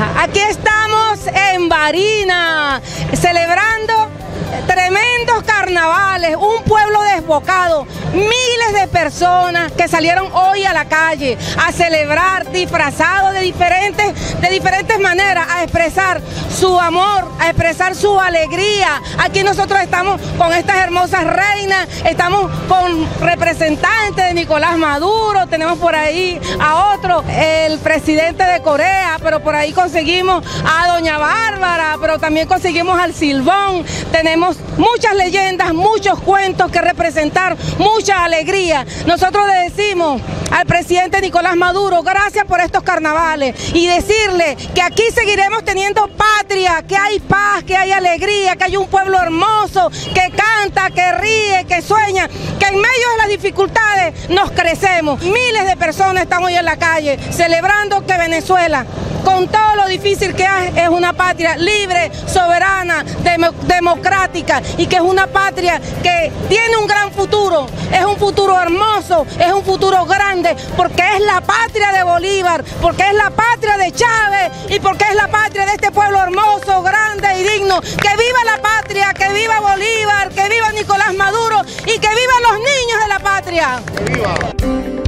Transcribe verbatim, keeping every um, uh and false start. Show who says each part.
Speaker 1: Aquí estamos en Barinas, celebrando tremendos carnavales, un pueblo desbocado, miles de personas que salieron hoy a la calle a celebrar disfrazados de diferentes, de diferentes maneras, a expresar su amor, a expresar su alegría. Aquí nosotros estamos con estas hermosas reinas, estamos con representantes de Nicolás Maduro, tenemos por ahí a otro, el presidente de Corea, pero por ahí conseguimos a doña Bárbara, pero también conseguimos al Silbón. Tenemos muchas leyendas, muchos cuentos que representar, mucha alegría. Nosotros le decimos al presidente Nicolás Maduro, gracias por estos carnavales, y decirle que aquí seguiremos teniendo patria, que hay paz, que hay alegría, que hay un pueblo hermoso, que canta, que ríe, que sueña, que en medio de las dificultades nos crecemos. Miles de personas están hoy en la calle celebrando que Venezuela, con todo lo difícil que es, es una patria libre, soberana, dem democrática, y que es una patria que tiene un gran futuro, es un futuro hermoso, es un futuro grande, porque es la patria de Bolívar, porque es la patria de Chávez y porque es la patria de este pueblo hermoso, grande y digno. Que viva la patria, que viva Bolívar, que viva Nicolás Maduro y que vivan los niños de la patria. ¡Que viva!